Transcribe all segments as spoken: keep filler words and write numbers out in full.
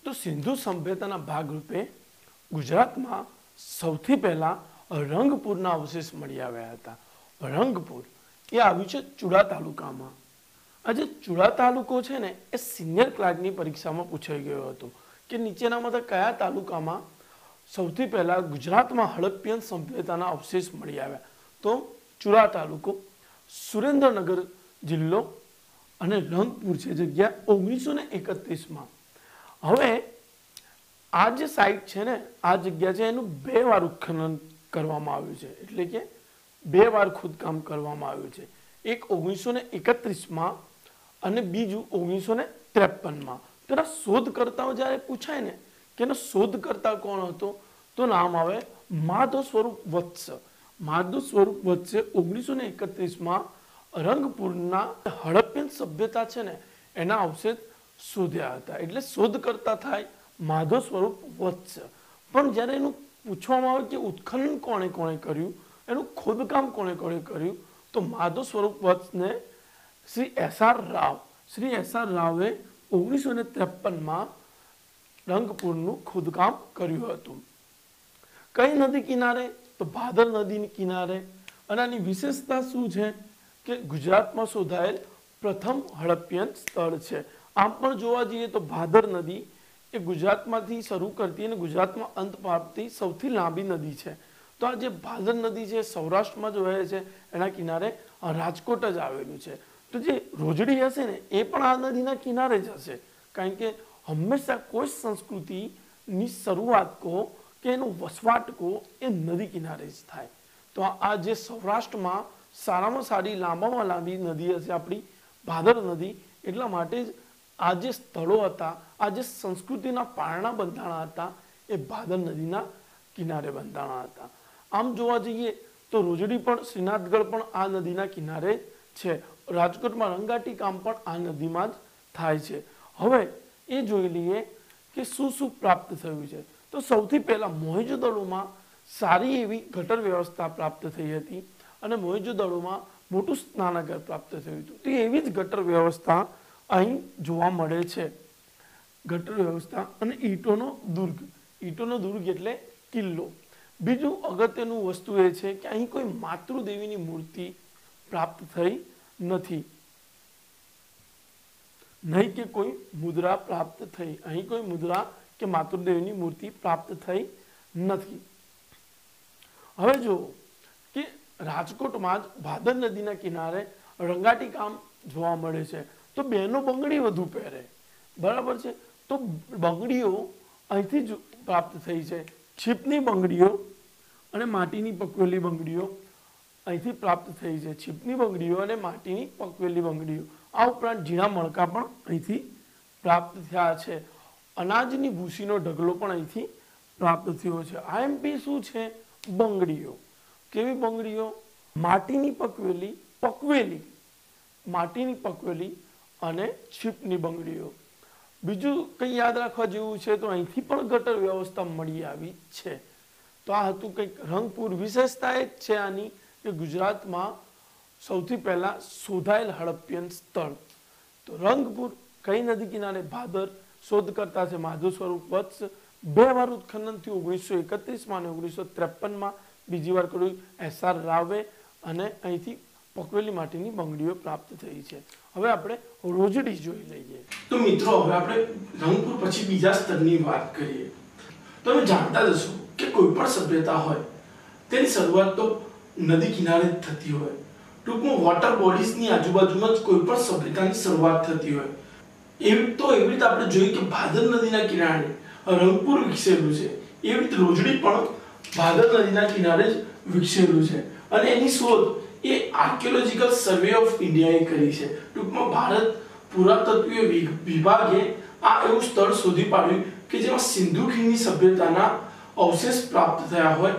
तो सिंधु सभ्यताना भागरूपे गुजरातमां सौथी पहेला रंगपुरना अवशेष मळी आव्या हता। रंगपुर ए आव्युं छे चूड़ा तालुकामां। आज चूड़ा तालुको छे ने ए सीनियर क्लार्कनी परीक्षामां पूछाई गयो हतो के नीचेनामांथी कया तालुकामां सौथी पहेला गुजरातमां हड़प्पियन सभ्यताना अवशेष मळी आव्या। तो चूड़ा तालुको, सुरेन्द्रनगर जिल्लो अने रंगपुर छे जग्या ओगनीसो ने एकत्रीस मां। हवे आ जे साइट छे ने आ जग्या छे एनुं बे वार उत्खनन करवामां आव्युं छे, एटले के बे वार खोदकाम करवामां आव्युं छे। एक ओगनीसो ने एकत्रीस मां अने बीजू ओगनीसो ने त्रेपन मां। तो शोधकर्ताओ ज्यारे पूछाय ने के एनो शोधकर्ता कोण हतो तो नाम आवे माधव स्वरूप वत्स। माधव स्वरूप वत्से ओगनीसो ने एकत्रीस मां रंगपुरना हड़प्पियन सभ्यता छे ने एना अवशेष शोध्या हता, एटले शोधकर्ता थाय माधव स्वरूप वत्स। पण ज्यारे एनुं पूछवामां आवे के उत्खनन कोणे कोणे कर्युं, एनुं खोदकाम कोणे कोणे कर्युं, तो माधव स्वरूप वत्स ने Shri S R Rao Shri S R रावे ओगनीसो ने त्रेपन मां रंगपुरनुं खोदकाम कर्युं हतुं। कई नदी किनारे तो भादर नदी किनारे। अने आनी विशेषता शुं छे के गुजरातमां शोधायेल प्रथम हड़प्पियन स्थळ छे। आम पण जोवा जईए तो भादर नदी ए गुजरातमांथी शरू करती अने गुजरातमां अंत पामती सौथी लांबी नदी छे। तो आ जे भादर नदी छे सौराष्ट्रमां जो वहे छे एना किनारे राजकोट ज आवेलुं छे। तो जे रोजड़ी हशे ने ए पण आ नदीना किनारे ज हशे, कारण के हमेशा कोई संस्कृतिनी शरूआत को के एनो वसवाट को ए नदी किनारे ज थाय। तो आ जे सौराष्ट्रमां सारामां सारी लांबामां लांबी नदी हशे आपणी भादर नदी, એટલા માટે જ આ જે સ્થળો હતા, આ જે સંસ્કૃતિના પારણા બંધાણા હતા એ ભાદર નદીના કિનારે બંધાણા હતા। આમ જોવા જઈએ તો રોજડી પણ શ્રીનાથગઢ પણ આ નદીના કિનારે છે। રાજકોટમાં રંગાટી કામ પણ આ નદીમાં જ થાય છે। હવે એ જોઈ લઈએ કે શું શું પ્રાપ્ત થયું છે। તો સૌથી પહેલા મોહેંજો-દડોમાં સારી એવી ગટર વ્યવસ્થા પ્રાપ્ત થઈ હતી અને મોહેંજો-દડોમાં મોટું સ્નાનાગાર પ્રાપ્ત થયું હતું। તો એવી જ ગટર વ્યવસ્થા અહીં જોવા મળે છે। ગટર વ્યવસ્થા અને ઈંટોનો દુર્ગ। ઈંટોનો દુર્ગ એટલે કિલ્લો। બીજું અગત્યનું વસ્તુ એ છે કે અહીં કોઈ માતૃદેવીની મૂર્તિ પ્રાપ્ત થઈ નથી, નહીં કે કોઈ મુદ્રા પ્રાપ્ત થઈ। અહીં કોઈ મુદ્રા કે માતૃદેવીની મૂર્તિ પ્રાપ્ત થઈ નથી। હવે જો કે રાજકોટમાં જ ભાદર નદીના કિનારે રંગાટી કામ જોવા મળે છે। તો બહેનો બંગડી વધુ પહેરે, બરાબર છે। તો બંગડીઓ અહીંથી જ પ્રાપ્ત થઈ છે। છીપની બંગડીઓ અને માટીની પકવેલી બંગડીઓ અહીંથી પ્રાપ્ત થઈ છે। છીપની બંગડીઓ અને માટીની પકવેલી બંગડીઓ, આ ઉપરાંત ઝીણા મણકા પણ અહીંથી પ્રાપ્ત થયા છે। અનાજની ભૂસીનો ઢગલો પણ અહીંથી પ્રાપ્ત થયો છે। આઈએમપી શું છે? બંગડીઓ। કેવી બંગડીઓ? માટીની પકવેલી પકવેલી માટીની પકવેલી અને છીપની બંગડીઓ। બીજું કંઈ યાદ રાખવા જેવું છે તો અહીંથી પણ ગટર વ્યવસ્થા મળી આવી છે। તો આ હતું કંઈક રંગપુર। વિશેષતા એ જ છે આની કે ગુજરાતમાં સૌથી પહેલા શોધાયેલ હડપ્પિયન સ્થળ। તો રંગપુર કઈ નદી કિનારે? ભાદર। શોધકર્તા છે માધવ સ્વરૂપ વત્સ। બે વાર ઉત્ખનન થયું, ઓગણીસો એકત્રીસમાં અને ઓગણીસો ત્રેપનમાં બીજી વાર કર્યું એસ આર રાવે, અને અહીંથી પકવેલી માટીની બંગડીઓ પ્રાપ્ત થઈ છે। હવે આપણે રોજડી જોઈ લઈએ। તો મિત્રો હવે આપણે રંગપુર પછી બીજા સ્તરની વાત કરીએ। તમે જાણતા જ હશો કે કોઈ પણ સભ્યતા હોય તેની શરૂઆત તો નદી કિનારે જ થતી હોય। ટૂંકમાં વોટર બોડીઝની આજુબાજુમાં જ કોઈ પણ સભ્યતાની શરૂઆત થતી હોય। એવી તો એવી રીતે આપણે જોઈએ કે ભાદર નદીના કિનારે રંગપુર વિકસેલું છે, એવી રીતે રોજડી પણ ભાદર નદીના કિનારે જ વિકસેલું છે। અને એની શોધ એ આર્કિયોલોજીકલ સર્વે ઓફ ઇન્ડિયાએ કરી છે। ટૂંકમાં ભારત પુરાતત્વીય વિભાગે આ એવું સ્થળ શોધી પાડ્યું કે જેમાં સિંધુ ખીણની સભ્યતાના અવશેષ પ્રાપ્ત થયા હોય।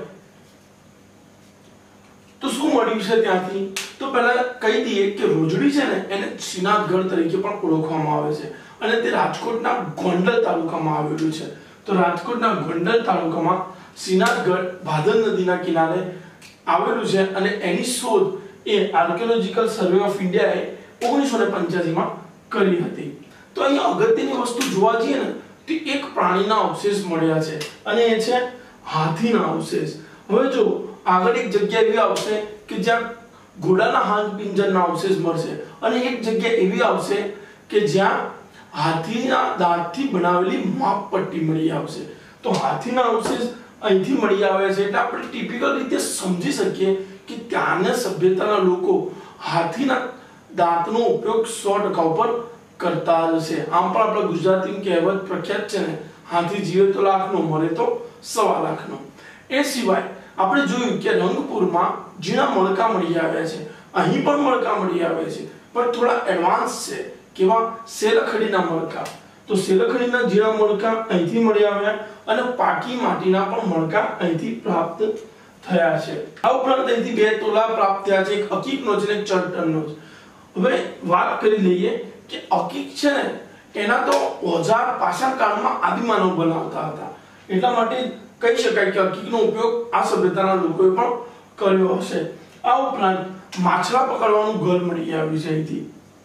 તો શું મળ્યું છે ત્યાંથી? તો પહેલા કહી દઈએ કે રોજડી છે ને એને શ્રીનાથગઢ તરીકે પણ ઓળખવામાં આવે છે અને તે રાજકોટના ગોંડલ તાલુકામાં આવેલું છે। તો રાજકોટના ગોંડલ તાલુકામાં શ્રીનાથગઢ ભાદર નદીના કિનારે આવેલું છે અને એની શોધ એ આર્કિયોલોજીકલ સર્વે ઓફ ઇન્ડિયાએ ઓગણીસો પંચ્યાસી માં કરી હતી। તો અહીં અગત્યની વસ્તુ જોવા જઈએ ને તે એક પ્રાણીના અવશેષ મળ્યા છે અને એ છે હાથીના અવશેષ. હવે જો આગળ એક જગ્યા એવી આવશે કે જ્યાં ઘોડાના હાડપિંજરના અવશેષ મળશે અને એક જગ્યા એવી આવશે કે જ્યાં હાથીના દાંતથી બનાવેલી માપપટ્ટી મળી આવશે. તો હાથીના અવશેષ અહીંથી મળી આવે છે એટલે આપણે ટિપિકલ રીતે સમજી શકીએ કે ત્યાંના સભ્યતાના લોકો હાથીના દાંતનો ઉપયોગ સો ટકા ઉપર કરતા હશે. આમ પણ આપણા ગુજરાતીની કહેવત પ્રખ્યાત છે ને, હાથી જીવે તો લાખનો, મરે તો સવા લાખનો. એ સિવાય આપણે જોયું કે રંગપુરમાં ઝીણા મણકા મળી આવ્યા છે. અહીં પણ મણકા મળી આવ્યા છે પણ થોડા એડવાન્સ છે. કેવા? શેલખડીના મણકા. તો શેલખડીના ઝીણા મણકા અહીંથી મળી આવ્યા અને પાકી માટીના પણ મણકા અહીંથી પ્રાપ્ત થયા છે. આ ઉપરાંત અહીંથી બે તોલા પ્રાપ્ત થયા છે, એક અકીકનો છે અને એક ચરટનનો છે. હવે વાત કરી લઈએ કે અકીક છે ને એના તો ઓજાર પાષાણ કાળમાં આદિમાનવ બનાવતા હતા, એટલા માટે કહી શકાય કે અકીકનો ઉપયોગ આ સભ્યતાના લોકોએ પણ કર્યો હશે. આ ઉપરાંત માછલા પકડવાનું ગલ મળી આવ્યું છે અહીંથી.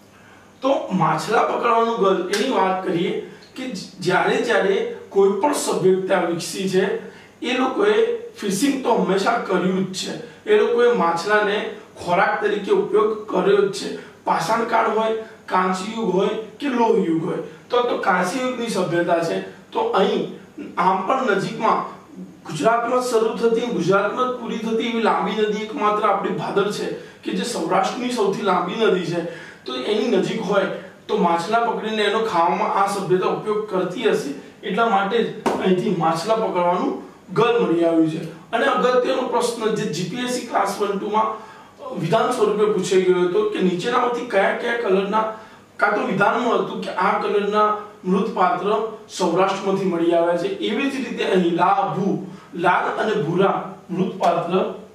તો માછલા પકડવાનું ગલ એની વાત કરીએ કે જ્યારે જ્યારે કોઈ પણ સભ્યતા વિકસી છે એ લોકોએ ફિશિંગ તો હંમેશા કર્યું જ છે. એ લોકોએ માછલાને ખોરાક તરીકે ઉપયોગ કર્યો જ છે. પાષાણ કાળ હોય, કાંસી યુગ હોય કે લોહ યુગ હોય. તો તો કાંસી યુગની સભ્યતા છે. તો અહીં આમ પણ નજીકમાં ગુજરાતમાં શરૂ થતી, ગુજરાતમાં પૂરી થતી એવી લાંબી નદી એકમાત્ર આપણી ભાદર છે કે જે સૌરાષ્ટ્રની સૌથી લાંબી નદી છે. તો એની નજીક હોય તો માછલા પકડીને એનો ખાવામાં આ સભ્યતા ઉપયોગ કરતી હશે, એટલા માટે જ અહીંથી માછલા પકડવાનું ગલ મળી આવ્યું છે. અને અગત્યનો પ્રશ્ન જે જીપીએસસી ક્લાસ વન ટુ માં વિધાન સ્વરૂપે પૂછાઈ ગયો હતો કે નીચેનામાંથી કયા કયા કલરના, કાં તો વિધાનમાં હતું કે આ કલરના મૃત પાત્ર સૌરાષ્ટ્રમાંથી મળી આવ્યા છે, એવી જ રીતે અહીં લા ભૂ, લાલ અને ભૂરા મૃત પાત્ર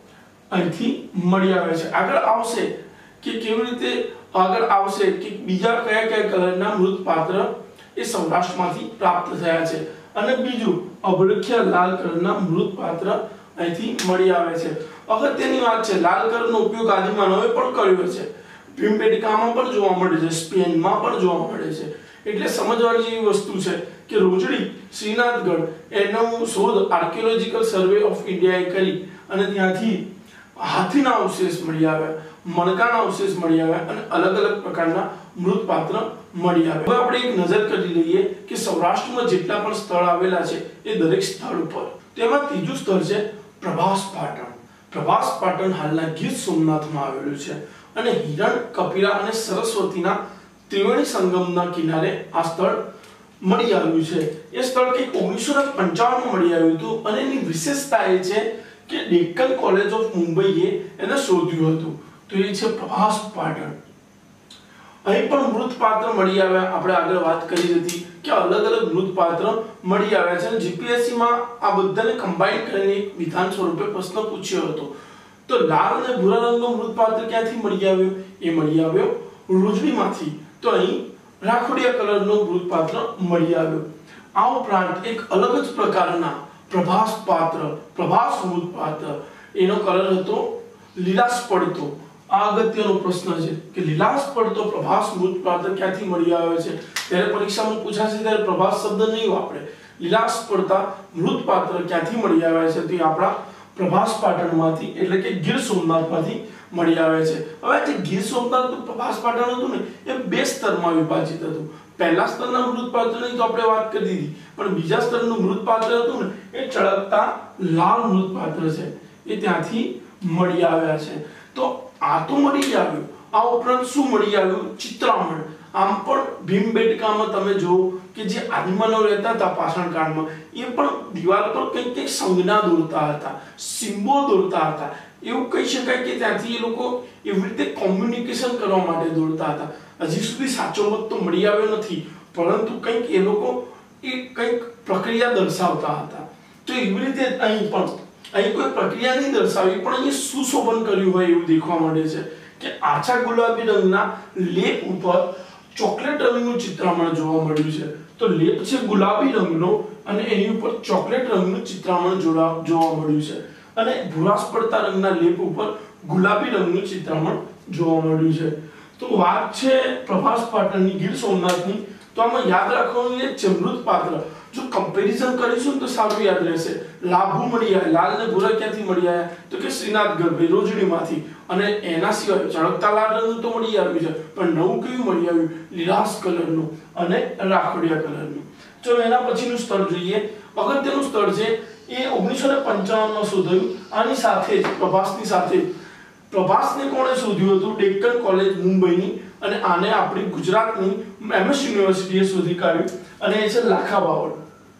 અહીંથી મળી આવ્યા છે. આગળ આવશે કે કેવી રીતે આગળ આવશે કે બીજા કયા કયા કલરના મૃત પાત્ર એ સૌરાષ્ટ્રમાંથી પ્રાપ્ત થયા છે. અને બીજું અભડખ્યા લાલ કલરના મૃત પાત્ર અહીંથી મળી આવે છે. અગત્યની વાત છે, લાલ કલરનો ઉપયોગ આદિમાનવે પણ કર્યો છે. ભીમબેટકામાં પણ જોવા મળે છે, સ્પેનમાં પણ જોવા મળે છે. એટલે સમજવાની જેવી વસ્તુ છે કે રોજડી શ્રીનાથગઢ એનો શોધ આર્કિયોલોજીકલ સર્વે ઓફ ઇન્ડિયાએ કરી અને ત્યાંથી હાથીના અવશેષ મળી આવ્યા, મણકાના અવશેષ મળી આવ્યા અને અલગ અલગ પ્રકારના મૃત પાત્ર મળી આવ્યા. હવે આપણે એક નજર કરી લઈએ કે સૌરાષ્ટ્રમાં જેટલા પણ સ્થળ આવેલા છે એ દરેક સ્થળ ઉપર. તેમાં ત્રીજું સ્થળ છે પ્રભાસ પાટણ. પ્રભાસ પાટણ હાલના ગીર સોમનાથમાં આવેલું છે અને હિરણ, કપિલા અને સરસ્વતીના ત્રિવેણી સંગમના કિનારે આ સ્થળ મળી આવ્યું છે. એ સ્થળ કંઈક ઓગણીસો પંચાવન માં મળી આવ્યું હતું અને એની વિશેષતા એ છે કે ડેક્કન કોલેજ ઓફ મુંબઈએ એને શોધ્યું હતું. તો એ છે પ્રભાસ પાટણ. અહીં પણ મૃત પાત્ર મળી આવ્યા. આપણે આગળ વાત કરી હતી કે અલગ અલગ મૃત પાત્ર મળી આવ્યા છે અને જીપીએસસી માં આ બધાને કમ્બાઈન કરીને એક વિધાન સ્વરૂપે પ્રશ્ન પૂછ્યો હતો. તો લાલ અને ભૂરા રંગનો મૃત પાત્ર ક્યાંથી મળી આવ્યો? એ મળી આવ્યો રોજડીમાંથી. તો અહીં રાખોડિયા કલરનો મૃત પાત્ર મળી આવ્યો. આ ઉપરાંત એક અલગ જ પ્રકારના પ્રભાસ પાત્ર, પ્રભાસ મૃત પાત્ર, એનો કલર હતો લીલાશ પડતો. આ અગત્યનો પ્રશ્ન છે કે લીલાશ પડતો પ્રભાસ મૃત પાત્ર ક્યાંથી મળી આવે છે? ત્યારે પરીક્ષામાં પૂછાશે ત્યારે પ્રભાસ શબ્દ નહીં વાપરે, લીલાશ પડતા મૃત પાત્ર ક્યાંથી મળી આવ્યા છે? તો આપણા પ્રભાસ પાટણમાંથી એટલે કે ગીર સોમનાથમાંથી મળી આવે છે. હવે જે ગીર સોમનાથનું પ્રભાસ પાટણ હતું ને એ બે સ્તરમાં વિભાજિત હતું. પહેલા સ્તરના મૃત પાત્રની તો આપણે વાત કરી દીધી, પણ બીજા સ્તરનું મૃત પાત્ર હતું ને એ ચળકતા લાલ મૃત પાત્ર છે, એ ત્યાંથી મળી આવ્યા છે. તો આ તો મળી આવ્યું. આ ઉપરાંત શું મળી આવ્યું? ચિત્રામણ. આમ પણ ભીમબેટકામાં તમે જો કે જે આદિમાનવ રહેતા હતા પાષાણ કાળમાં, એ પણ દિવાલ પર કંઈક કંઈક સંજ્ઞા દોરતા હતા, સિમ્બોલ દોરતા હતા. એવું કહી શકાય કે ત્યાંથી એ લોકો એવી રીતે કોમ્યુનિકેશન કરવા માટે દોરતા હતા. હજી સુધી સાચો મત તો મળી આવ્યો નથી, પરંતુ કંઈક એ લોકો એ કંઈક પ્રક્રિયા દર્શાવતા હતા. તો એવી રીતે અહીં પણ અહીં કોઈ પ્રક્રિયા નહીં દર્શાવી, પણ અહીં સુશોભન કર્યું હોય એવું દેખવા મળે છે કે આછા ગુલાબી રંગના લેપ ઉપર ચોકલેટ રંગનું ચિત્રામણ જોવા મળ્યું છે. તો લેપ છે ગુલાબી રંગનો અને એની ઉપર ચોકલેટ રંગનું ચિત્રામણ જોવા મળ્યું છે અને ભૂરાશ પડતા રંગના લેપ ઉપર ગુલાબી રંગનું ચિત્રામણ જોવા મળ્યું છે. તો વાત છે પ્રભાસ પાટણની, ગીર સોમનાથની. તો તો આમાં યાદ રાખવાનું એ છે મૃત પાત્ર, જો કમ્પેરિઝન કરીશું તો સારું યાદ રહેશે. લાભુ મળી આવ્યા, લાલ ને ભૂરા ક્યાંથી મળી આવ્યા તો કે શ્રીનાથ ગઢવી રોજડીમાંથી, અને એના સિવાય ચળકતા લાલ રંગનું તો મળી આવ્યું છે, પણ નવું કયું મળી આવ્યું? લીલાશ કલરનું અને રાખોડિયા કલરનું. ચલો એના પછીનું સ્થળ જોઈએ. અગત્યનું સ્થળ છે એ ઓગણીસો ને પંચાવન માં શોધાયું. આની સાથે જ પ્રભાસની સાથે પ્રભાસને કોણે શોધ્યું હતું? ડેક્કન કોલેજ મુંબઈની, અને આને આપણી ગુજરાતની એમએસ યુનિવર્સિટીએ શોધી કાઢ્યું, અને એ છે લાખા બાવળ.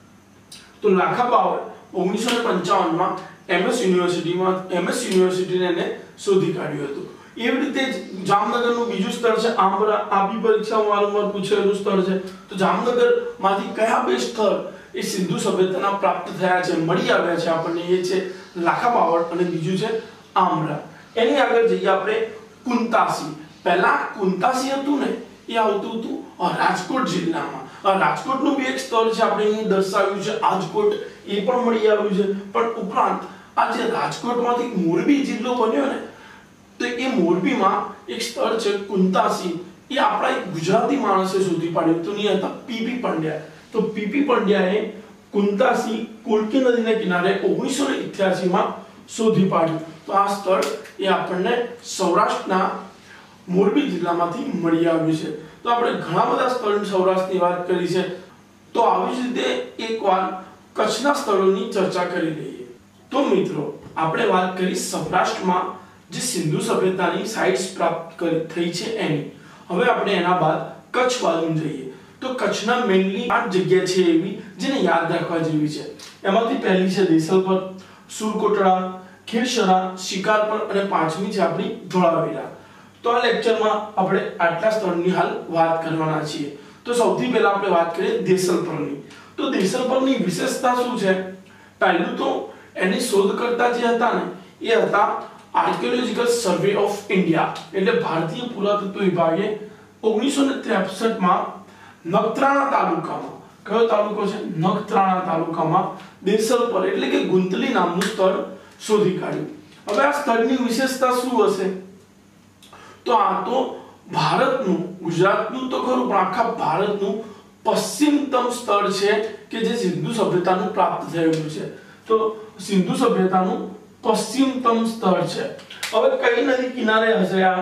તો લાખા બાવળ ઓગણીસો ને પંચાવન માં એમએસ યુનિવર્સિટીમાં એમએસ યુનિવર્સિટીને એને શોધી કાઢ્યું હતું. એવી રીતે જ જામનગરનું બીજું સ્થળ છે આંબરા. આ બી પરીક્ષામાં વારંવાર પૂછાયેલું સ્થળ છે. તો જામનગરમાંથી કયા બે સ્થળ એ સિંધુ સભ્યતાના પ્રાપ્ત થયા છે, મળી આવ્યા છે આપણને? એ છે લાખા બાવળ અને બીજું છે આંબરા. એની આગળ જઈએ આપણે કુંતાસી. પહેલા કુંતાસી હતું ને એ આવતું હતું રાજકોટ જિલ્લામાં. રાજકોટનું બી એક સ્થળ છે આપણે અહીં દર્શાવ્યું છે આજકોટ, એ પણ મળી આવ્યું છે. પણ ઉપરાંત આ જે રાજકોટમાંથી મોરબી જિલ્લો બન્યો ને, તો એ મોરબીમાં એક સ્થળ છે કુંતાસી. એ આપણા એક ગુજરાતી માણસે શોધી પાડ્યું તો નહીં હતા પીપી પંડ્યા. તો પીપી પંડ્યાએ કુંતાસી કોલકી નદીના કિનારે ઓગણીસો ને ઇઠ્યાસી માં શોધી પાડ્યું. તો આ સ્થળ એ આપણને સૌરાષ્ટ્રના મોરબી જિલ્લામાંથી મળી આવ્યું છે. તો આપણે ઘણા બધા સ્થળ સૌરાષ્ટ્રની વાત કરી છે. તો આવી જ રીતે એકવાર કચ્છના સ્થળોની ચર્ચા કરી લઈએ. તો મિત્રો આપણે વાત કરી સૌરાષ્ટ્રમાં જે સિંધુ સભ્યતાની સાઇટ્સ પ્રાપ્ત થઈ છે એની. હવે આપણે એના બાદ કચ્છ બાજુ જઈએ. તો કચ્છના મેઇનલી આઠ જગ્યા છે એવી જેને યાદ રાખવા જેવી છે. એમાંથી પહેલી છે દેસલપર, સુરકોટડા, ખીરસરા, શિકારપર, અને પાંચમી છે આપણી ધોળાવીરા. તો આ લેક્ચરમાં આપણે આટલા સ્થળની હાલ વાત કરવાના છીએ. તો સૌથી પહેલા આપણે વાત કરીએ દેસલપરની. તો દેસલપરની વિશેષતા શું છે? પહેલું તો એની શોધકર્તા જે હતા ને એ હતા આર્કિયોલોજીકલ સર્વે ઓફ ઇન્ડિયા, એટલે ભારતીય પુરાતત્વ વિભાગે ઓગણીસો ને ત્રેસઠ માં નખત્રાણા તાલુકામાં, કયો તાલુકો છે? નખત્રાણા તાલુકામાં દેસલપર એટલે કે ગુંતલી નામનું સ્થળ શોધી કાઢ્યું. હવે આ સ્થળની વિશેષતા શું હશે? તો આ તો ભારતનું, ગુજરાતનું તો ખરું પણ આખા ભારતનું પશ્ચિમતમ સ્થળ છે કે જે સિંધુ સભ્યતાનું પ્રાપ્ત થયેલું છે. તો સિંધુ સભ્યતાનું પશ્ચિમતમ સ્થળ છે. હવે કઈ નદી કિનારે હશે આ?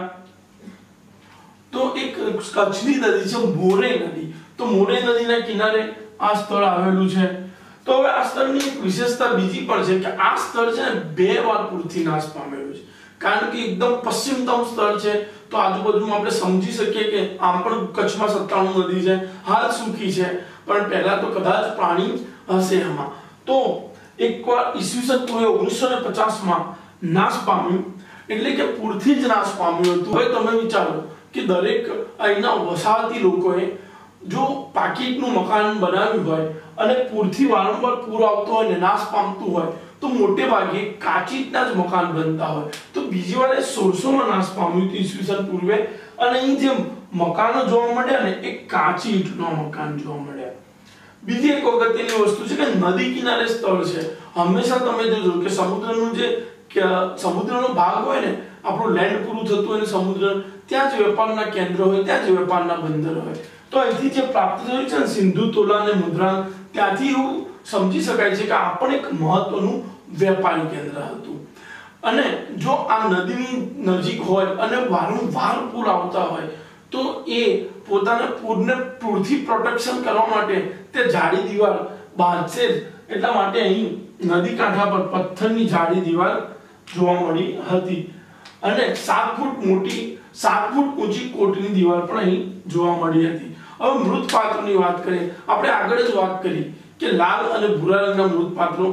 તો એક કચ્છની નદી છે મોરે નદી. તો મોરે નદીના કિનારે આ સ્થળ આવેલું છે. તો હવે આ સ્થળની વિશેષતા બીજી પણ છે કે આ સ્થળ છે ને બે વાર પૂરથી નાશ પામેલું છે. કારણ કે એકદમ પશ્ચિમતમ સ્થળ છે, તો આજુબાજુમાં આપણે સમજી શકીએ કે આમ પણ કચ્છમાં સત્તાણું નદી છે, હાલ સૂકી છે, પણ પહેલા તો કદાચ પાણી હશે એમાં. તો એકવાર ઈસવીસન પૂર્વે ઓગણીસો ને પચાસ માં નાશ પામ્યું, એટલે કે પૂરથી જ નાશ પામ્યું હતું. હવે તમે વિચારો કે દરેક અહીંના વસાહતી લોકોએ જો પાકીટનું મકાન બનાવ્યું હોય અને પૂરથી વારંવાર પૂર આવતો હોય ને નાશ પામતું હોય તો મોટે ભાગે કાચી ઈંટના જ મકાન બનતા હોય. તો બીજી વાર સોળસો માં નાશ પામ્યું હતું ઈસવીસન પૂર્વે, અને અહીં જે મકાનો જોવા મળ્યા ને એ કાચી ઈંટના મકાન જોવા મળ્યા. બીજી એક અગત્યની વસ્તુ છે કે નદી કિનારે સ્થળ છે. હંમેશા તમે જોજો કે સમુદ્રનું જે સમુદ્રનો ભાગ હોય ને, આપણું લેન્ડ પૂરું થતું હોય ને સમુદ્ર, ત્યાં જ વેપારના કેન્દ્ર હોય, ત્યાં જ વેપારના બંદર હોય. તો અહીંથી જે પ્રાપ્ત થયું છે ને સિંધુ તોલા અને મુદ્રાંક, ત્યાંથી એવું સમજી શકાય છે કે આ પણ એક મહત્વનું વેપારી કેન્દ્ર હતું. અને જો આ નદીની નજીક હોય અને વારંવાર પૂર આવતા હોય તો એ પોતાના પૂરને પૂરથી પ્રોટેક્શન કરવા માટે તે જાડી દીવાલ બાંધશે. એટલા માટે અહીં નદી કાંઠા પર પથ્થરની જાડી દીવાલ જોવા મળી હતી, અને સાત ફૂટ મોટી સાત ફૂટ ઊંચી કોટની દીવાલ પણ અહીં જોવા મળી હતી. હવે મૃત પાત્રોની વાત કરીએ. આપણે આગળ જ વાત કરી કે લાલ અને ભૂરા રંગના મૃત પાત્રો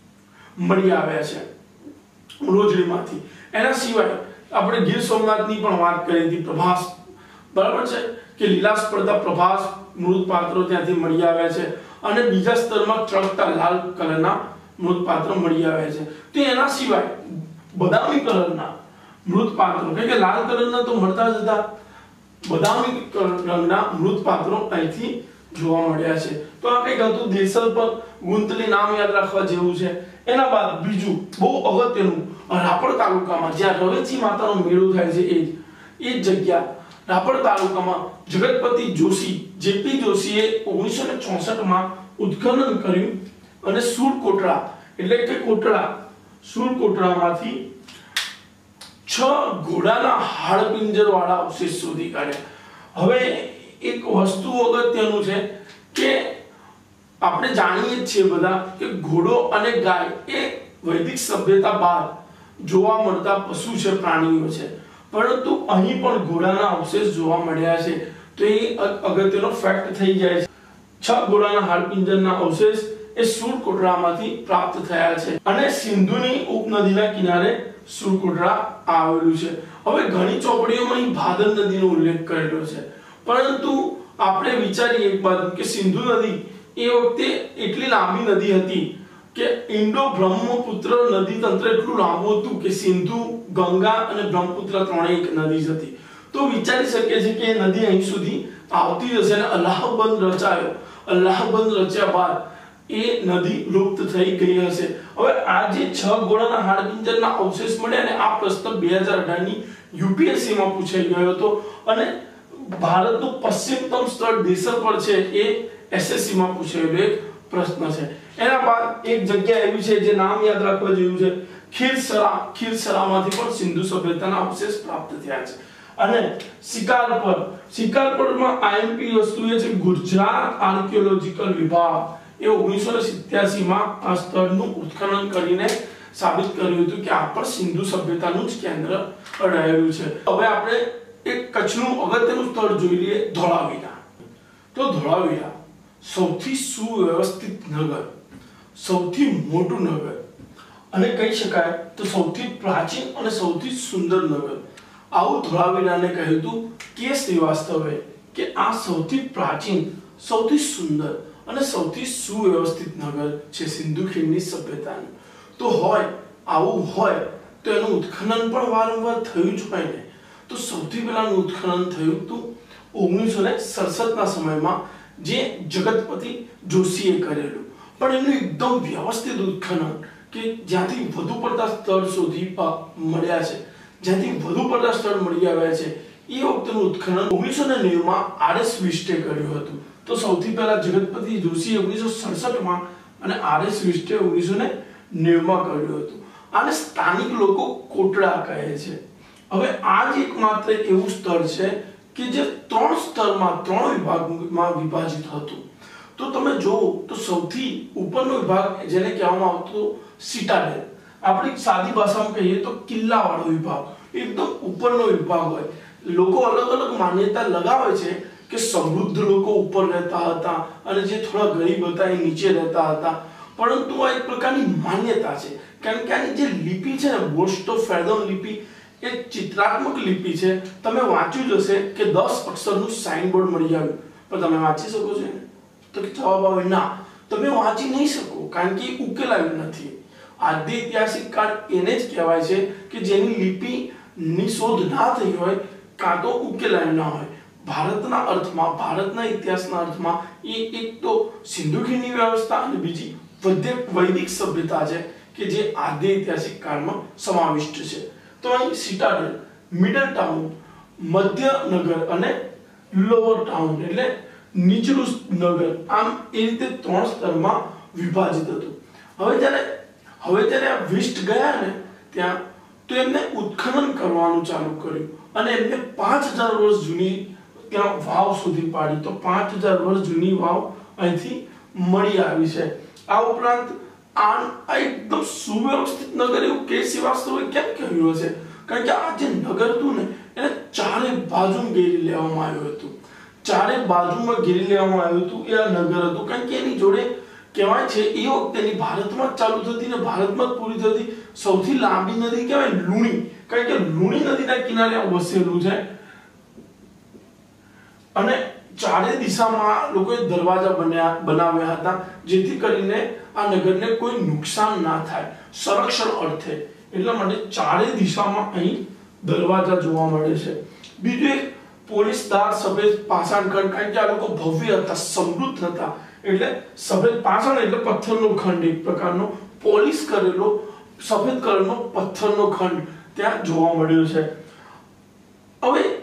મળી આવ્યા છે રોજડીમાંથી. એના સિવાય આપણે ગીર સોમનાથની પણ વાત કરી હતી, પ્રભાસ, બરાબર છે કે લીલા સ્પર્ધા પ્રભાસ મૃત પાત્રો ત્યાંથી મળી આવ્યા છે. અને બીજા સ્તરમાં ચળકતા લાલ કલરના મૃત પાત્રો મળી આવ્યા છે. તો એના સિવાય બદામી કલરના મૃત પાત્રો, કે લાલ કલરના તો મળતા જ હતા, બદામી રંગના મૃત પાત્રો અહીંથી જોવા મળ્યા છે. તો આ કંઈક હતું દેસલપર, ગુંતલી નામ યાદ રાખવા જેવું છે. એના બાદ બીજું બહુ અગત્યનું રાપર તાલુકામાં જ્યાં રવેચી માતાનો મેળો થાય છે એ એ જગ્યા. રાપર તાલુકામાં જગતપતિ જોશી જેપી જોશીએ ઓગણીસો ને ચોસઠ માં ઉત્ખનન કર્યું અને સુર કોટડા એટલે કે કોટડા સુર કોટડામાંથી છ ઘોડાના હાડપિંજર વાળા અવશેષ શોધી કાઢ્યા। હવે એક વસ્તુ અગત્યનું છે કે આપણે જાણીએ છીએ બધા કે ઘોડો અને ગાય એ વૈદિક સભ્યતા બાદ જોવા મળતા પશુ છે, પ્રાણીઓ છે, પરંતુ અહીં પણ ઘોડાના અવશેષ જોવા મળ્યા છે, તો એ અગત્યનો ફેક્ટ થઈ જાય છે। છ ઘોડાના હાડપિંજરના અવશેષ એ સુરકોટડામાંથી પ્રાપ્ત થયા છે અને સિંધુની ઉપનદીના કિનારે સુરકોટડા આવેલું છે। હવે ઘણી ચોપડીઓમાં અહીં ભાદર નદીનો ઉલ્લેખ કરેલો છે, પરંતુ આપણે વિચારીએ એક બાદ કે સિંધુ નદી એ વખતે એટલી લાંબી નદી હતી કે ઇન્ડો બ્રહ્મપુત્ર નદી તંત્ર એટલું લાંબુ હતું કે સિંધુ, ગંગા અને બ્રહ્મપુત્ર ત્રણેય એક નદી જ હતી। તો વિચારી શકીએ છીએ કે એ નદી અહીં સુધી આવતી જશે અને અલ્લાહબંધ રચાયો, અલ્લાહબંધ રચ્યા બાદ એ નદી લુપ્ત થઈ ગઈ હશે। હવે આ જે છ ઘોડાના હાડપિંજરના અવશેષ મળ્યા ને આ પ્રશ્ન બે હજાર અઢાર ની યુપીએસસી માં પૂછાઈ ગયો હતો અને ભારતનું પશ્ચિમતમ સ્થળ દેસર પર છે એ એસએસસી માં પૂછાયેલો એક પ્રશ્ન છે। એના બાદ એક જગ્યા એવી છે જે નામ યાદ રાખવા જેવું છે, ખીરસરા। ખીરસરામાંથી પણ સિંધુ સભ્યતાના અવશેષ પ્રાપ્ત થયા છે। અને શિકારપર, શિકારપરમાં આઈએમપી વસ્તુ એ છે ગુજરાત આર્કિયોલોજીકલ વિભાગ એ ઓગણીસો ને સિત્યાસી માં આ સ્થળનું ઉત્ખનન કરીને સાબિત કર્યું હતું કે આ પણ સિંધુ સભ્યતાનું જ કેન્દ્ર રહેલું છે। હવે આપણે એક કચ્છનું અગત્યનું સ્થળ જોઈ લઈએ, ધોળાવીરા। તો ધોળાવીરા સૌથી સુવ્યવસ્થિત નગર, સૌથી મોટું નગર અને કહી શકાય તો સૌથી પ્રાચીન અને સૌથી સુંદર નગર, આવું ધોળાવીરાને કહ્યું હતું કે શ્રીવાસ્તવે કે આ સૌથી પ્રાચીન, સૌથી સુંદર અને સૌથી સુવ્યવસ્થિત નગર છે સિંધુ ખીણની સભ્યતાનું। તો હોય આવું હોય તો એનું ઉત્ખનન પણ વારંવાર થયું જ હોય ને। તો સૌથી પહેલાનું ઉત્ખનન થયું હતું ઓગણીસો ને સડસઠ ના સમયમાં જે જગતપતિ જોશીએ કરેલું, પણ એનું એકદમ વ્યવસ્થિત ઉત્ખનન કે જ્યાંથી વધુ પડતા સ્થળ શોધી મળ્યા છે, જ્યાંથી વધુ પડતા સ્થળ મળી આવ્યા છે, એ વખતનું ઉત્ખનન ઓગણીસો ને નેવું માં આરએસ વિસ્ટે કર્યું હતું। તો સૌથી પહેલા જગતપતિ જોશી ઓગણીસો સડસઠ માં અને આરએસ વિસ્ટે ઓગણીસો ને નેવું માં કર્યું હતું। આને સ્થાનિક લોકો કોટડા કહે છે। હવે આ જ એકમાત્ર એવું સ્થળ છે કે જે ત્રણ સ્તરમાં ત્રણ વિભાગમાં વિભાજિત હતું। તો તમે જોવો તો સૌથી ઉપરનો વિભાગ જેને કહેવામાં આવતો સિટાડેલ, આપણી સાદી ભાષામાં કહીએ તો કિલ્લાવાળો વિભાગ, એકદમ ઉપરનો વિભાગ હોય। લોકો અલગ અલગ માન્યતા લગાવે છે કે સમૃદ્ધ લોકો ઉપર રહેતા હતા અને જે થોડા ગરીબ હતા એ નીચે રહેતા હતા, પરંતુ આ એક પ્રકારની માન્યતા છે, કારણ કે આની જે લિપિ છે ને, બોસ્ટો ફેડોન લિપિ, એ ચિત્રાત્મક લિપિ છે। તમે વાંચ્યું જ હશે કે દસ અક્ષરનું સાઇન બોર્ડ મળી આવ્યું, પણ તમે વાંચી શકો છો ને? તો કે જવાબ આવે ના, તમે વાંચી નહીં શકો, કારણ કે એ ઉકેલાયું નથી। આદ્ય ઐતિહાસિક કાળ એને જ કહેવાય છે કે જેની લિપિની શોધ ના થઈ હોય કાં તો ઉકેલાયું ના હોય। ભારતના અર્થમાં, ભારતના ઇતિહાસના અર્થમાં એ એક તો સિંધુ ખીણની વ્યવસ્થા અને બીજી વૈદિક સભ્યતા છે કે જે આદ્ય ઐતિહાસિક કાળમાં સમાવિષ્ટ છે। તો અહીં સિટાડેલ, મિડલ ટાઉન, મધ્ય નગર અને લોઅર ટાઉન એટલે નીચલું નગર, આમ એ રીતે ત્રણ સ્તરમાં વિભાજિત હતું। હવે જ્યારે હવે જ્યારે આ વિસ્ટ ગયા ને ત્યાં, તો એમને ઉત્ખનન કરવાનું ચાલુ કર્યું અને એમને પાંચ હજાર વર્ષ જૂની ત્યાં વાવ સુધી પાડી। તો પાંચ હજાર વર્ષ જૂની વાવ અહીંથી મળી આવી છે। આ ઉપરાંત આ એકદમ સુવ્યવસ્થિત નગર એવું કે શ્રીવાસ્તવે કેમ કહ્યું હશે? કારણ કે આ જે નગર હતું ને એને ચારે બાજુ ઘેરી લેવામાં આવ્યું હતું, ચારે બાજુમાં ઘેરી લેવામાં આવ્યું હતું એ આ નગર હતું। કારણ કે એની જોડે કહેવાય છે એ વખતેની ભારતમાં જ ચાલુ થતી ને ભારતમાં જ પૂરી થતી સૌથી લાંબી નદી કહેવાય લુણી, કારણ કે લુણી નદીના કિનારે વસેલું છે અને ચારે દિશામાં લોકોએ દરવાજા બન્યા બનાવ્યા હતા જેથી કરીને આ નગરને કોઈ નુકસાન ના થાય, સંરક્ષણ અર્થે। એટલા માટે ચારે દિશામાં અહીં દરવાજા જોવા મળે છે। બીજું એક પોલીસદાર સફેદ પાષાણ ખંડ, કારણ કે આ લોકો ભવ્ય હતા, સમૃદ્ધ હતા, એટલે સફેદ પાષાણ એટલે પથ્થરનો ખંડ, એક પ્રકારનો પોલિશ કરેલો સફેદ કલરનો પથ્થરનો ખંડ ત્યાં જોવા મળ્યો છે। હવે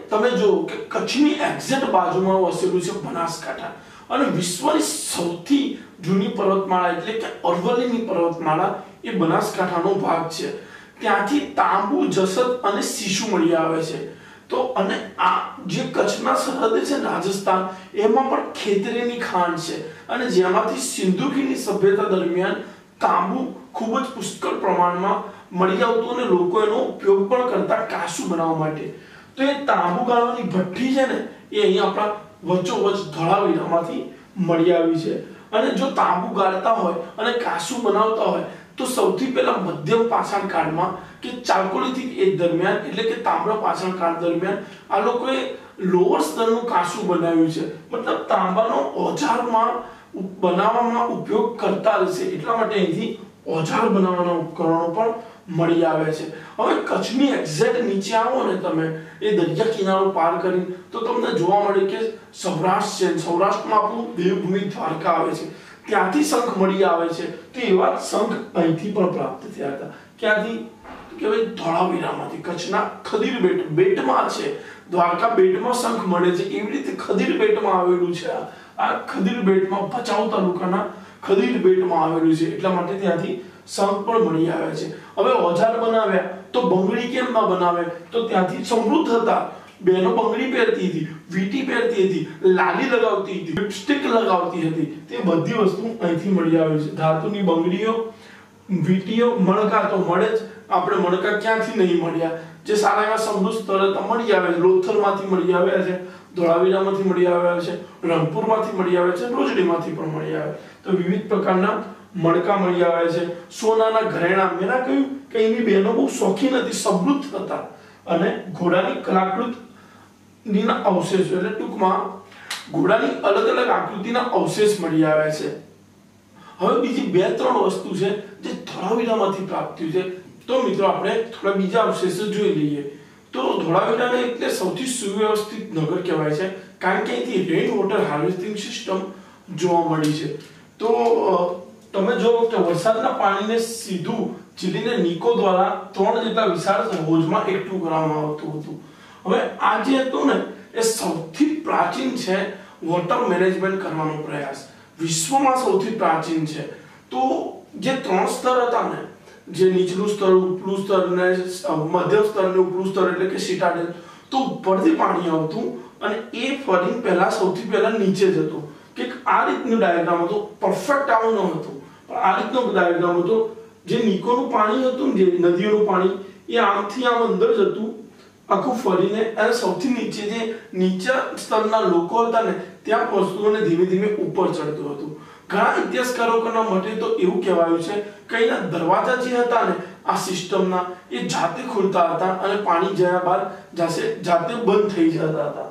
તમે જો કે કચ્છની એક્ઝેક્ટ બાજુમાં વસેલું છે બનાસકાંઠા અને વિશ્વની સૌથી જૂની પર્વતમાળા એટલે કે અરવલ્લીની પર્વતમાળા એ બનાસકાંઠાનો ભાગ છે. ત્યાંથી તાંબુ, જસદ અને શીશુ મળી આવે છે. તો અને આ જે કચ્છના સરહદે છે રાજસ્થાન એમાં પણ ખેતરીની ખાણ છે અને જેમાંથી સિંધુ ખીણની સભ્યતા દરમિયાન તાંબુ ખૂબ જ પુષ્કળ પ્રમાણમાં મળી આવતું અને લોકો એનો ઉપયોગ પણ કરતા કાંસુ બનાવવા માટે. તો એ તાંબુ ગાળવાની ભઠ્ઠી છે ને એ અહીં આપણા વચ્ચોવચ્ચ ધોળાવીરામાંથી મળી આવી છે. અને જો તાંબુ ગાળતા હોય અને કાંસુ બનાવતા હોય તો સૌથી પહેલા મધ્યમ પાષાણ કાળમાં કે ચાલ્કોલિથિક એજ દરમિયાન એટલે કે તામ્ર પાષાણ કાળ દરમિયાન આ લોકોએ લોઅર સ્તરનું કાંસુ બનાવ્યું છે. મતલબ તાંબાનો ઓજારમાં બનાવવામાં ઉપયોગ કરતા રહેશે એટલા માટે અહીંથી ઓજાર બનાવવાના ઉપકરણો પણ મળી આવે છે. હવે કચ્છની એક્ઝેક્ટ નીચે આવો ને તમે એ દરિયા કિનારો પાર કરીને તો તમને જોવા મળે કે સૌરાષ્ટ્ર છે. સૌરાષ્ટ્રમાં આપણું દેવભૂમિ દ્વારકા આવે છે, ત્યાંથી શંખ મળી આવે છે. તો એવા શંખ અહીંથી પણ પ્રાપ્ત થયા હતા. ક્યાંથી કે ભાઈ ધોળાવીરામાંથી, કચ્છના ખદીર બેટ બેટમાં છે, દ્વારકા બેટમાં શંખ મળે છે. એવી રીતે ખદીર બેટમાં આવેલું છે. આ ખદીર બેટમાં ભચાઉ તાલુકાના ખદીર બેટમાં આવેલું છે એટલા માટે ત્યાંથી શંખ પણ મળી આવે છે. હવે ઓજાર બનાવ્યા તો બંગડી કેમ ના બનાવે? તો ત્યાંથી સમૃદ્ધ હતા. બેનો બંગડી પહેરતી હતી, વીટી પહેરતી હતી, લાલી લગાવતી હતી, લિપસ્ટિક લગાવતી હતી. તે બધી વસ્તુ અહીંથી મળી આવે છે. ધાતુની બંગડીઓ, વીટીઓ, મણકા તો મળે જ. આપણે મણકા ક્યાંથી નહીં મળ્યા? જે સારા એવા સમૃદ્ધ સ્થળે મળી આવે છે. લોથલમાંથી મળી આવ્યા છે, ધોળાવીરામાંથી મળી આવ્યા છે, રંગપુરમાંથી મળી આવે છે, રોજડીમાંથી પણ મળી આવે. તો વિવિધ પ્રકારના મણકા મળી આવે છે. સોનાના ઘરેણા. મેં કહ્યું કે એની બહેનો બહુ શોખીન હતી, સમૃદ્ધ હતા. અને ઘોડાની કલાકૃતિના અવશેષો એટલે ટૂંકમાં ઘોડાની અલગ અલગ આકૃતિના અવશેષ મળી આવે છે. હવે બીજી બે ત્રણ વસ્તુ છે જે ધોળાવીરામાંથી પ્રાપ્ત થયું છે. તો મિત્રો આપણે થોડા બીજા અવશેષો જોઈ લઈએ. તો ધોળાવીરાને એટલે સૌથી સુવ્યવસ્થિત નગર કહેવાય છે કારણ કે અહીંથી રેઇન વોટર હાર્વેસ્ટિંગ સિસ્ટમ જોવા મળી છે. તો તમે જો કે વરસાદના પાણીને સીધું ચીલીને નિકો દ્વારા ત્રણ જેટલા વિશાળ હોજમાં એકઠું કરવામાં આવતું હતું. હવે આ જે હતું ને એ સૌથી પ્રાચીન છે વોટર મેનેજમેન્ટ કરવાનો પ્રયાસ. વિશ્વમાં સૌથી પ્રાચીન છે. તો જે ત્રણ સ્તર હતા ને, જે નીચલું સ્તર, ઉપલું સ્તર ને મધ્યમ સ્તર ને ઉપલું સ્તર એટલે કે સિટાડેલ, તો ઉપરથી પાણી આવતું અને એ ફરીને પહેલા સૌથી પહેલા નીચે જતું. કે આ રીતનું ડાયાગ્રામ હતો. પરફેક્ટ આવું ન હતું પણ આ રીતનો ડાયાગ્રામ હતો. જે નિકોનું પાણી હતું ને, જે નદીઓનું પાણી, એ આમથી આમ અંદર જતું આખું ફરીને અને સૌથી નીચે જે નીચા સ્તરના લોકો હતા ને ત્યાં પહોંચતું અને ધીમે ધીમે ઉપર ચડતું હતું. ઘણા ઇતિહાસકારોના મતે તો એવું કહેવાયું છે કે એના દરવાજા જે હતા ને આ સિસ્ટમના એ જાતે ખુલતા હતા અને પાણી જયા બાદ જાતે બંધ થઈ જતા હતા.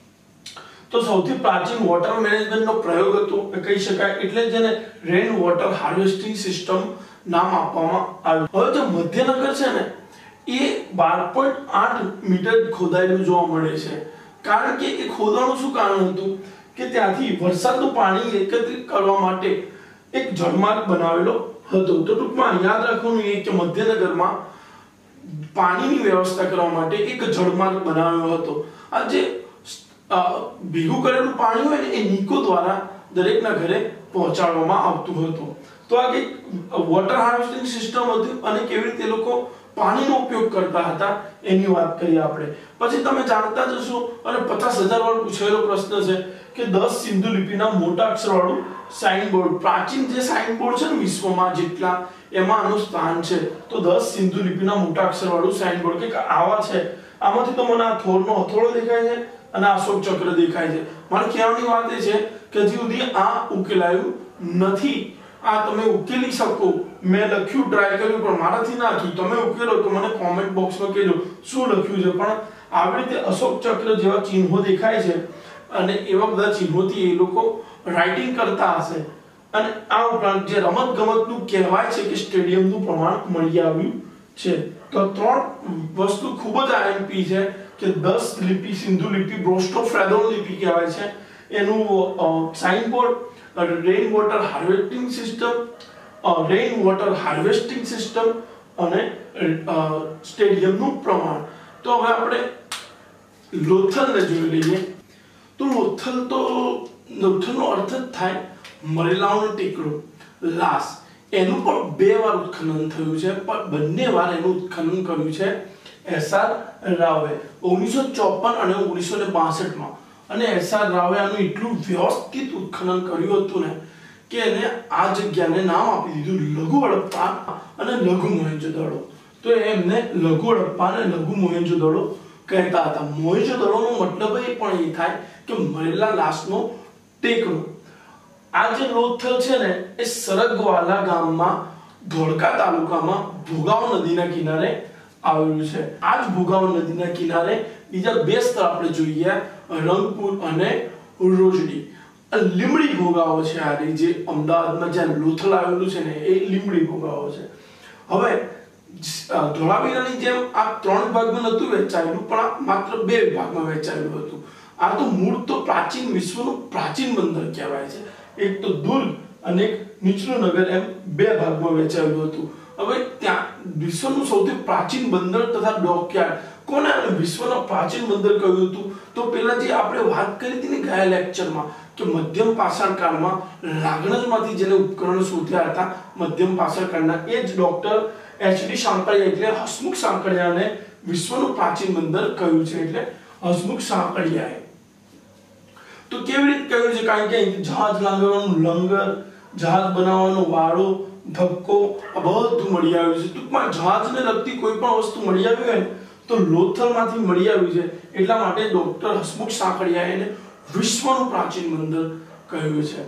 તો સૌથી પ્રાચીન વોટર મેનેજમેન્ટનો પ્રયોગ હતો કહી શકાય. એટલે જેને રેન વોટર હાર્વેસ્ટિંગ સિસ્ટમ નામ આપવામાં આવ્યું. હવે જે મધ્યનગર છે ને એ બાર પોઈન્ટ આઠ મીટર ખોદાયેલું જોવા મળે છે. કારણ કે એ ખોદવાનું શું કારણ હતું કે ત્યાંથી વરસાદનું પાણી એકત્રિત કરવા માટે એક જળમાર્ગ બનાવેલો હતો. તો ટૂંકમાં યાદ રાખવાનું એ કે મધ્યનગરમાં પાણીની વ્યવસ્થા કરવા માટે એક જળમાર્ગ બનાવ્યો હતો. આ જે ભેગું કરેલું પાણી હોય ને એ નિકો દ્વારા દરેકના ઘરે પહોંચાડવામાં આવતું હતું. તો આ એક વોટર હાર્વેસ્ટિંગ સિસ્ટમ હતી અને કેવી રીતે લોકો પાણીનો ઉપયોગ કરતા હતા એની વાત કરીએ આપણે. પછી તમે જાણતા જશો અને પચાસ હજાર વાર પૂછાયેલો પ્રશ્ન છે કે દસ સિંધુ લિપિના મોટા અક્ષરવાળું સાઇન બોર્ડ, પ્રાચીન જે સાઇન બોર્ડ છે ને વિશ્વમાં જેટલા, એમાં આનું સ્થાન છે. તો દસ સિંધુ લિપિના મોટા અક્ષરવાળું સાઇન બોર્ડ કે આવા છે. આમાંથી તો મને આ થોરનો હથોડો દેખાય છે અને અશોક ચક્ર દેખાય છે. મારે કહેવાની વાત એ છે કે હજી સુધી આ ઉકેલાયું નથી. આ તમે ઉકેલી શકો. મેં લખ્યું, ટ્રાય કર્યું પણ મારાથી ના થયું. તમે ઉકેલો તો મને કોમેન્ટ બોક્સમાં કહેજો શું લખ્યું છે. પણ આવી રીતે અશોક ચક્ર જેવા ચિહ્નો દેખાય છે અને એવા બધા ચિહ્નોથી એ લોકો રાઇટિંગ કરતા હશે. અને આ ઉપરાંત જે રમત ગમતનું કહેવાય છે કે સ્ટેડિયમનું પ્રમાણ મળી આવ્યું છે. તો ત્રણ વસ્તુ ખૂબ જ આઈએમપી છે કે દસ લિપિ, સિંધુ લિપિ, બ્રોસ્ટોફ્રેડોન લિપિ કહેવાય છે, એનું sign board, rain water harvesting system, rain water harvesting system અને સ્ટેડિયમનું પ્રમાણ. તો હવે આપણે લોથલને જોઈ લઈએ તો લોથલ તો લોથલનો અર્થ જ થાય મરેલાઓનો ટેકરો, લાશ. એનું પણ બે વાર ઉત્ખનન થયું છે, પણ બંને વાર એનું ઉત્ખનન કર્યું છે એસ આર રાવે ઓગણીસો ચોપન અને ઓગણીસો ને બાસઠ માં. અને એસ આર રાવે આનું એટલું વ્યવસ્થિત ઉત્ખનન કર્યું હતું ને કે એને આ જગ્યાને નામ આપી દીધું લઘુ હડપ્પા અને લઘુ મોહેંજો-દડો. તો એમને લઘુ હડપ્પા અને લઘુ મોહેંજો-દડો કહેતા હતા. મોહેંજો-દડોનો મતલબ એ પણ એ થાય કે મરેલા લાશનો ટેકરો. આ જે લોથલ છે ને એ સરગવાલા ગામમાં ધોળકા તાલુકામાં ભોગાવ નદીના કિનારે આવેલું છે. આ જ ભોગાવ નદીના કિનારે બીજા બે સ્થળ આપણે જોઈએ, રંગપુર અને રોજડી. લીમડી ભોગાવો છે આ જે અમદાવાદમાં જ્યાં લોથલ આવેલું છે ને એ લીમડી ભોગાવો છે. હવે ધોળાવીરાની જેમ આ ત્રણ ભાગમાં નહોતું વહેંચાયેલું, પણ આ માત્ર બે ભાગમાં વહેંચાયેલું હતું. આ તો મૂળ તો પ્રાચીન વિશ્વનું પ્રાચીન બંદર કહેવાય છે. એક તો દુર્ગ અને એક નીચલું નગર એમ બે ભાગમાં વહેંચાયેલું હતું. હવે ત્યાં વિશ્વનું સૌથી પ્રાચીન બંદર તથા ડોકયાર્ડ કોને વિશ્વનું પ્રાચીન બંદર કહ્યું હતું? તો પેલા જે આપણે વાત કરી હતી ને ગયા લેક્ચરમાં કે મધ્યમ પાષાણ કાળમાં લાગણજમાંથી જેને ઉપકરણો શોધ્યા હતા મધ્યમ પાષાણ કાળના, એ જ ડોક્ટર એચ ડી સાંકળિયા એટલે હસમુખ સાંકળિયાને વિશ્વનું પ્રાચીન બંદર કહ્યું છે. એટલે હસમુખ સાંકળિયાએ તો કેવી રીતે કહ્યું છે? કારણ કે જહાજ લાંગરવાનું લંગર, જહાજ બનાવવાનો વાળો, ધક્કો આ બધું મળી આવ્યું છે. ટૂંકમાં જહાજને લગતી કોઈ પણ વસ્તુ મળી આવી હોય તો લોથલમાંથી મળી આવ્યું છે. એટલા માટે ડોક્ટર હસમુખ સાંકળિયાએ એને વિશ્વનું પ્રાચીન બંદર કહ્યું છે.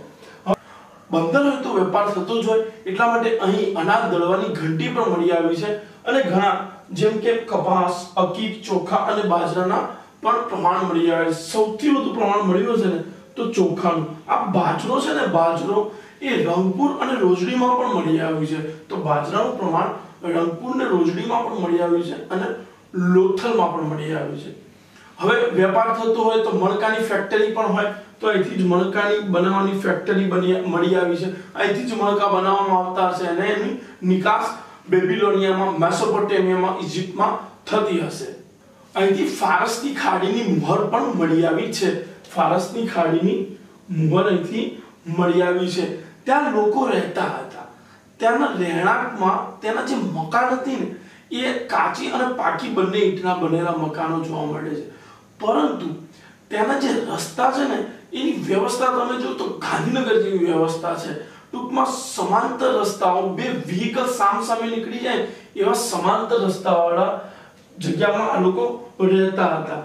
બંદર હોય તો વેપાર થતો જ હોય, એટલા માટે અહીં અનાજ દળવાની ઘંટી પણ મળી આવી છે. અને ઘણા જેમ કે કપાસ, અકીક, ચોખા અને બાજરાના પણ પ્રમાણ મળી આવે છે. સૌથી વધુ પ્રમાણ મળ્યું છે ને તો ચોખાનું. આ બાજરો છે ને બાજરો એ રંગપુર અને રોજડીમાં પણ મળી આવ્યું છે. તો બાજરાનું પ્રમાણ રંગપુર અને રોજડીમાં પણ મળી આવ્યું છે અને લોથલમાં પણ મળી આવ્યું છે. હવે વેપાર થતો હોય તો મણકાની ફેક્ટરી પણ હોય, તો અહીંથી જ મણકાની બનાવવાની ફેક્ટરી બની મળી આવી છે. અહીંથી જ મણકા બનાવવામાં આવતા હશે અને એની નિકાસ બેબીલોનિયામાં, મેસોપોટેમિયામાં, ઇજિપ્તમાં થતી હશે. અહીંથી ફારસની ખાડીની મુહર પણ મળી આવી છે. ફારસની ખાડીની મુહર અહીંથી મળી આવી છે. ત્યાં લોકો રહેતા હતા. ત્યાંના રહેણાંકમાં ત્યાંના જે મકાન હતી ને એ કાચી અને પાકી બંને ઈંટના બનેલા મકાનો જોવા મળે છે. પરંતુ ત્યાંના જે રસ્તા છે ને એની વ્યવસ્થા તમે જો તો ગાંધીનગર જેવી વ્યવસ્થા છે. ટૂંકમાં સમાંતર રસ્તાઓ, બે વ્હીકલ સામસામે નીકળી જાય એવા સમાંતર રસ્તાવાળા જગ્યામાં આ લોકો રહેતા હતા.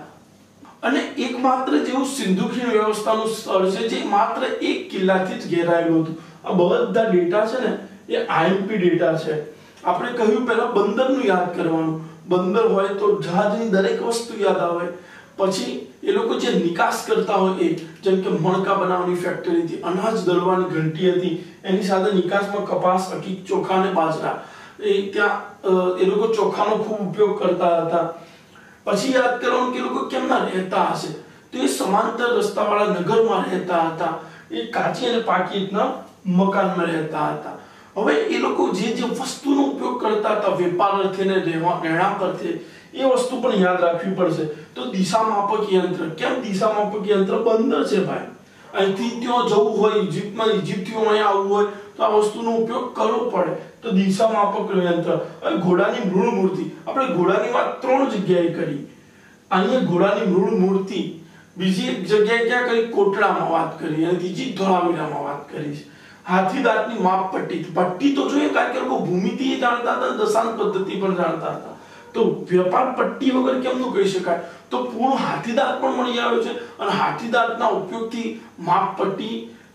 અને એકમાત્ર જેવું સિંધુ ખીણ વ્યવસ્થાનું સ્થળ છે જે માત્ર એક કિલ્લાથી જ ઘેરાયેલું હતું. આ બધા ડેટા છે ને એ આઈ એમ પી ડેટા છે. આપણે કહ્યું પહેલા બંદરનું યાદ કરવાનું. બંદર હોય તો જહાજની દરેક વસ્તુ યાદ આવે. પછી એ લોકો જે નિકાસ કરતા હોય એ, જેમ કે મણકા બનાવવાની ફેક્ટરી હતી, અનાજ દળવાની ઘંટી હતી, એની સાથે નિકાસમાં કપાસ, અકીક, ચોખા અને બાજરા, એ ત્યાં એ લોકો ચોખાનો ખૂબ ઉપયોગ કરતા હતા. પછી યાદ કરવાનું કે લોકો કેમના રહેતા હશે, તો એ સમાંતર રસ્તાવાળા નગરમાં રહેતા હતા. એ કાચી અને પાકી રીતના મકાનમાં રહેતા હતા. હવે એ લોકો જે જે વસ્તુનો ઉપયોગ કરતા હતા વેપાર અર્થે ને રહેણાંક અર્થે, એ વસ્તુ પણ યાદ રાખવી પડશે. તો દિશા માપક યંત્ર. કેમ દિશા માપક યંત્ર? બંદર છે ભાઈ, અહીંથી ત્યાં જવું હોય, ઇજિપ્તમાં ઇજિપ્તથી અહીંયા આવવું હોય તો આ વસ્તુનો ઉપયોગ કરવો પડે. તો દિશા માપક યંત્ર. હવે ઘોડાની મૃણ મૂર્તિ. આપણે ઘોડાની વાત ત્રણ જગ્યાએ કરી. અહીંયા ઘોડાની મૃણ મૂર્તિ, બીજી એક જગ્યાએ ક્યાં કરી? કોટડામાં વાત કરી, અને ત્રીજી ધોળાવીરામાં વાત કરી છે. હાથી દાંતની માપ પટ્ટી. પટ્ટી તો જોઈએ કારણ કે લોકો ભૂમિતિ જાણતા હતા, દશાંશ પદ્ધતિ પણ જાણતા હતા. તો વ્યાપાર પટ્ટી વગર કેમનું કહી શકાય? તો પૂર્ણ હાથી દાંત પણ મળી આવ્યો છે અને હાથી દાંતના ઉપયોગથી માપ પટ્ટી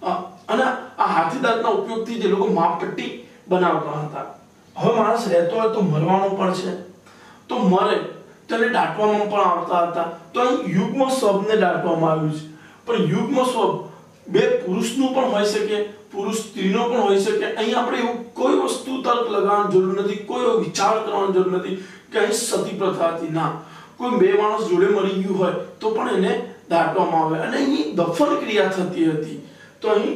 અને આ હાથી દાંતના ઉપયોગથી જે લોકો માપ પટ્ટી બનાવતા હતા. હવે માણસ રહેતો હોય તો મરવાનો પણ છે, તો મરે તેને દાટવામાં પણ આવતા હતા. તો અહીં યુગ્મ સ્વરને દાટવામાં આવ્યું છે. પણ યુગ્મ સ્વર બે પુરુષનું પણ હોઈ શકે, પુરુષ સ્ત્રીનો પણ હોઈ શકે. અહીં આપણે એવું કોઈ વસ્તુ તર્ક લગાવવાની જરૂર નથી, કોઈ વિચાર કરવાની જરૂર નથી કે અહીં સતી પ્રથા હતી. ના, કોઈ બે માણસ જોડે મરી ગયું હોય તો પણ એને દાટવામાં આવે. અને અહીં દફન ક્રિયા થતી હતી. તો અહીં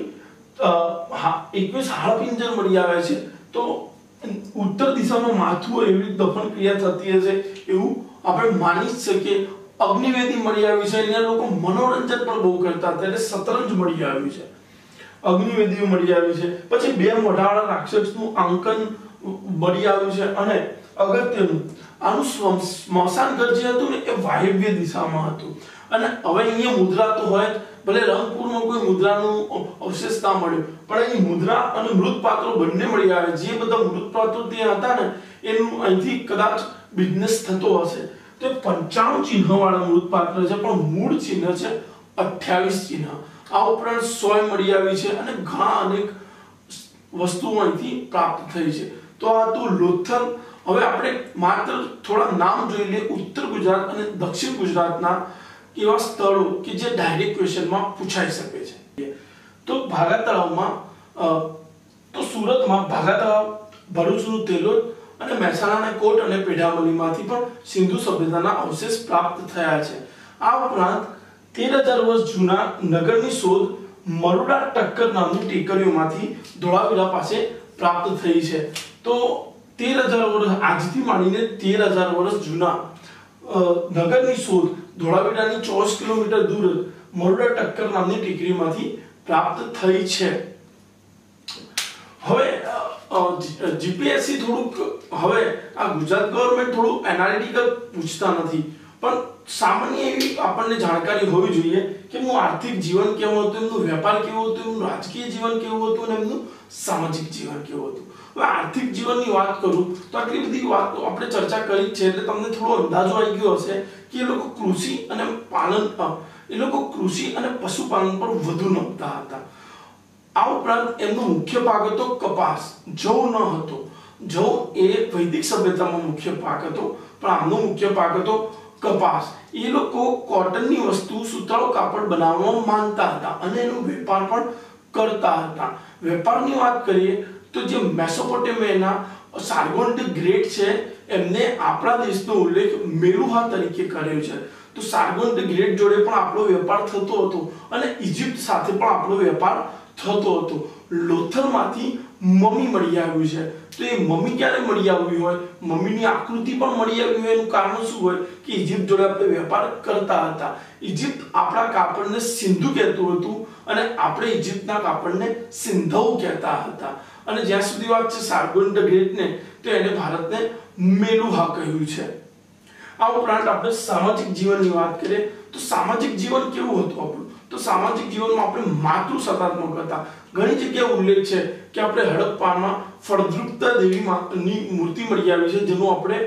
એકવીસ હાડપિંજર મળી આવે છે. તો ઉત્તર દિશામાં માથું એવી દફન ક્રિયા થતી હશે એવું આપણે માની જ શકીએ. અગ્નિવેદી મળી આવ્યું છે, અહીંયા લોકો મનોરંજન પણ બહુ કરતા હતા એટલે શતરંજ મળી આવ્યું છે, અગ્નિવેદી મળી આવ્યું છે, પછી બે મોઢાવાળા રાક્ષસનું આંકન મળી આવ્યું છે, અને અગત્યનું આનું સ્મશાન ઘર જે હતું ને એ વાયવ્ય દિશામાં હતું, અને હવે અહીંયા મુદ્રા તો હોય ભલે રંગપુરમાં કોઈ મુદ્રાનું અવશેષ ના મળ્યું પણ અહીં મુદ્રા અને મૃત પાત્રો બંને મળી આવે, જે બધા મૃત પાત્રો ત્યાં હતા ને એનું અહીંથી કદાચ બિઝનેસ થતો હશે, તો પંચાણું ચિહ્ન વાળા મૃત પાત્ર છે પણ મૂળ ચિહ્ન છે અઠ્યાવીસ ચિહ્ન, આ ઉપરાંત સો મળી આવી છે, અને ઘણા અનેક વસ્તુઓ અહીંથી પ્રાપ્ત થઈ છે। તો આ તો લોથલ। હવે આપણે માત્ર થોડા નામ જોઈ લઈએ ઉત્તર ગુજરાત અને દક્ષિણ ગુજરાતના એવા સ્થળો કે જે ડાયરેક્ટ ક્વેશ્ચનમાં પૂછાઈ શકે છે। તો ભાગા તળાવમાં તો સુરતમાં ભાગા તળાવ, ભરૂચનું તેલોદ અને મહેસાણાના કોટ અને પેઢામલીમાંથી પણ સિંધુ સભ્યતાના અવશેષ પ્રાપ્ત થયા છે। આ ઉપરાંત તેર હજાર વર્ષ જૂના નગરની શોધ મરુડા ટક્કર નામની ટેકરીઓમાંથી ધોળાવીરા પાસે પ્રાપ્ત થઈ છે। તો તેર હજાર વર્ષ આજથી માંડીને તેર હજાર વર્ષ જૂના નગરની શોધ ધોળાવીરાની ચોવીસ કિલોમીટર દૂર મરુડા ટક્કર નામની ટેકરીમાંથી પ્રાપ્ત થઈ છે। હવે જીપીએસસી થોડુંક હવે આ ગુજરાત ગવર્નમેન્ટ થોડું એનાલિટિકલ પૂછતા નથી પણ સામાન્ય એવી આપણને જાણકારી હોવી જોઈએ કે એમનું આર્થિક જીવન કેવું હતું, એમનું વેપાર કેવો હતો, એમનું રાજકીય જીવન કેવું હતું અને એમનું સામાજિક જીવન કેવું હતું। હવે આર્થિક જીવનની વાત કરું તો આટલી બધી વાતો આપણે ચર્ચા કરી છે એટલે તમને થોડો અંદાજો આવી ગયો હશે કે એ લોકો કૃષિ અને પાલન એ લોકો કૃષિ અને પશુપાલન પર વધુ નમતા હતા। આ ઉપરાંત એમનો મુખ્ય પાક હતો કપાસ, જવ ન હતો। જવ એ વૈદિક સભ્યતામાં મુખ્ય પાક હતો પણ આમનો મુખ્ય પાક હતો કપાસ। એ લોકો કોટનની વસ્તુ સુતરાઉ કાપડ બનાવવામાં માનતા હતા અને એનો વેપાર પણ કરતા હતા। વેપારની વાત કરીએ તો જે મેસોપોટેમિયાના સાર્ગોન ધ ગ્રેટ છે એમને આપણા દેશનો ઉલ્લેખ મેલુહા તરીકે કર્યો છે। તો સાર્ગોન ધ ગ્રેટ જોડે પણ આપણો વેપાર થતો હતો અને ઇજિપ્ત સાથે પણ આપણો વેપાર થતો હતો। લોથલમાંથી મમ્મી મળી આવ્યું છે તો એ મમ્મી ક્યારે મળી આવી હોય, મમ્મીની આકૃતિ પણ મળી આવી હોય એનું કારણ શું હોય કે ઇજિપ્ત જોડે આપણે વેપાર કરતા હતા। ઇજિપ્ત આપણા કાપડને સિંધુ કહેતું હતું અને આપણે ઇજિપ્તના કાપડને સિંધવ કહેતા હતા। અને જ્યાં સુધી વાત છે સાર્ગોન ધ ગ્રેટને તો એને ભારતને મેલુહા કહ્યું છે। આ ઉપરાંત આપણે સામાજિક જીવનની વાત કરીએ તો સામાજિક જીવન કેવું હતું આપણું, તો સામાજિક જીવનમાં આપણે માતૃ સત્તાત્મક હતા। ઘણી જગ્યાએ ઉલ્લેખ છે કે આપણે હડપ્પામાં ફળદ્રુપતા દેવીની મૂર્તિ મળી આવી છે જેનું આપણે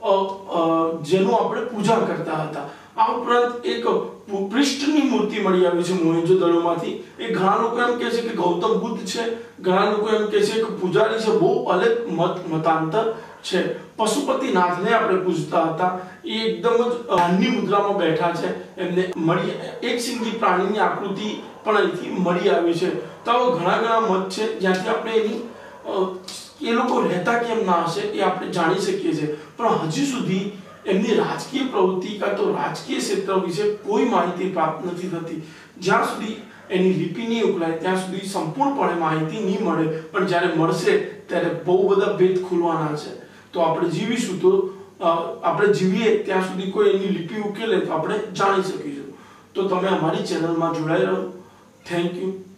જેનું આપણે પૂજા કરતા હતા। આ ઉપરાંત એક પૃષ્ઠની મૂર્તિ મળી આવી છે મોહેંજો-દડોમાંથી। એ ઘણા લોકો એમ કહે છે કે ગૌતમ બુદ્ધ છે, ઘણા લોકો એમ કહે છે કે પૂજારી છે, બહુ અલગ મત મતાંતર છે। પશુપતિનાથને આપણે પૂજતા હતા, એ એકદમ જ નાની મુદ્રામાં બેઠા છે, એમને મળી એક સિંગી પ્રાણીની આકૃતિ પણ અહીંથી મળી આવી છે। તો ઘણા ઘણા મત છે જ્યાંથી આપણે એની એ લોકો રહેતા કેમ ના હશે એ આપણે જાણી શકીએ છીએ પણ હજી સુધી એમની રાજકીય પ્રવૃત્તિ કાં તો રાજકીય ક્ષેત્ર વિશે કોઈ માહિતી પ્રાપ્ત નથી થતી। જ્યાં સુધી એની લિપિ નહીં ઉકલાય ત્યાં સુધી સંપૂર્ણપણે માહિતી નહીં મળે પણ જ્યારે મળશે ત્યારે બહુ બધા ભેદ ખુલવાના છે। તો આપણે જીવીશું તો આપણે જીવીએ ત્યાં સુધી કોઈ એની લિપિ ઉકેલે તો આપણે જાણી શકીશું। તો તમે અમારી ચેનલમાં જોડાઈ રહો। Thank you.